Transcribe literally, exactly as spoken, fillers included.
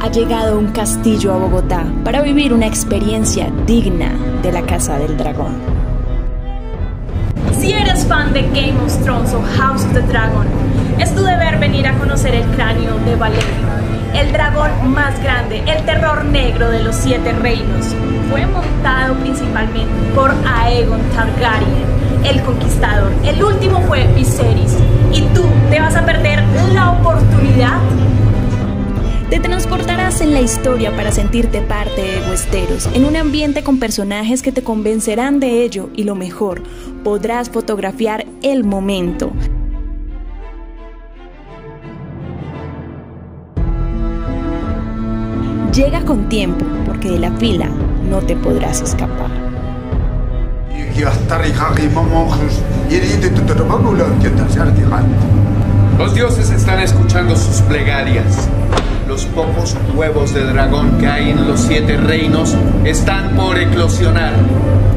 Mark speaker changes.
Speaker 1: ha llegado un castillo a Bogotá para vivir una experiencia digna de la Casa del Dragón.
Speaker 2: Si eres fan de Game of Thrones o House of the Dragon, es tu deber venir a conocer el cráneo de Valerion, el dragón más grande, el terror negro de los siete reinos. Fue montado principalmente por Aegon Targaryen, el conquistador. El último fue Viserys. ¿Y tú te vas a perder la oportunidad?
Speaker 1: Te transportarás en la historia para sentirte parte de Westeros, en un ambiente con personajes que te convencerán de ello y lo mejor, podrás fotografiar el momento. Llega con tiempo, porque de la fila no te podrás escapar.
Speaker 3: Los dioses están escuchando sus plegarias. Los pocos huevos de dragón que hay en los siete reinos están por eclosionar.